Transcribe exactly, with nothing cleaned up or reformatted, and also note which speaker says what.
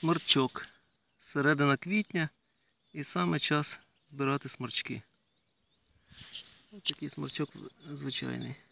Speaker 1: Сморчок. Середина квітня і саме час збирати сморчки. Ось такий сморчок звичайний.